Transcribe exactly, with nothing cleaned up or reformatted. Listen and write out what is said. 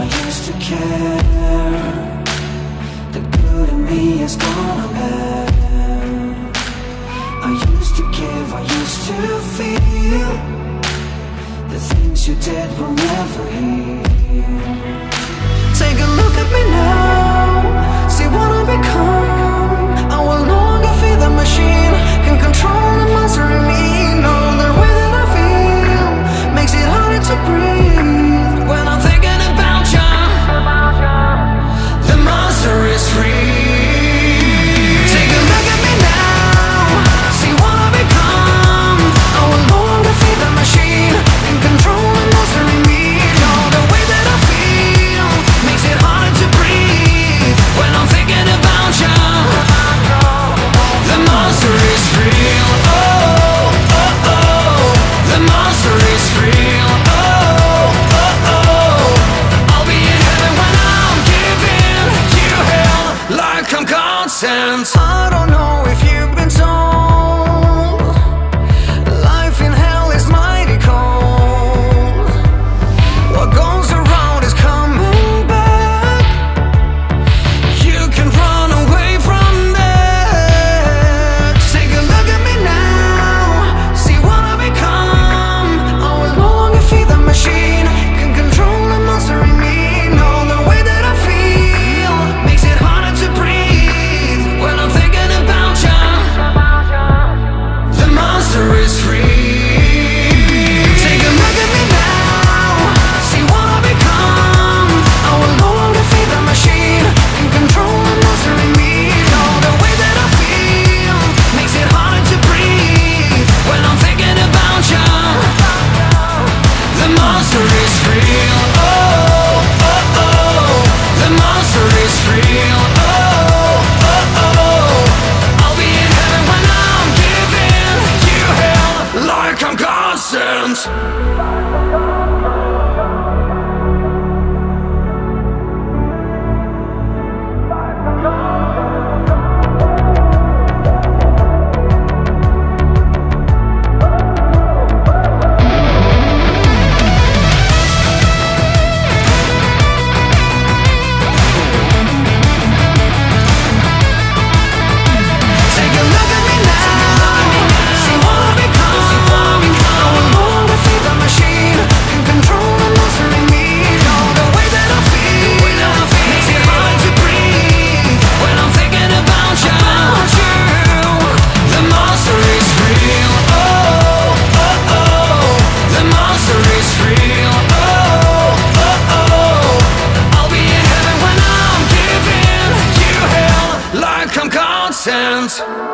used to care. The good in me is gone, I'm bad. I used to give, I used to feel. The things you did will never heal. Take a look at me now, see what I've become. I will no longer feed the machine, can control the monster in me. No, the way that I feel makes it harder to breathe. When I'm thinking about you, the monster is free. Take a look at me now, see what I've become. I will no longer feed the machine, can control the monster in me. No, the way that I feel makes it harder to breathe. When I'm thinking about you, the monster is real. Oh, oh, oh, the monster is real. Oh, oh, oh, I'll be in heaven when I'm giving you hell like I'm Godsent. I don't know if you've been told, life in hell is mighty cold. What goes around is coming back. You can run away from that. Take a look at me now, see what I've become. I will no longer feed the machine, can control the monster in me. No, the way that I feel makes it harder to breathe. When I'm thinking about you, the monster is free. Take a look at me now, see what I've become. I will no longer feed the machine, can control the monster in me. No, the way that I feel makes it harder to breathe. When I'm thinking about you, the monster is real. Oh, oh, oh, the monster is real. Oh, oh, oh, I'll be in heaven when I'm giving you hell like I'm Godsent. Take a look at me now, see what I've become. I will no longer feed the machine, can control the monster in me. No, the way that I feel makes it hard to breathe. When I'm thinking about you, the monster is real. Oh, oh, oh, the monster is real. Oh, oh, oh, I'll be in heaven when I'm giving you hell like I'm Godsent.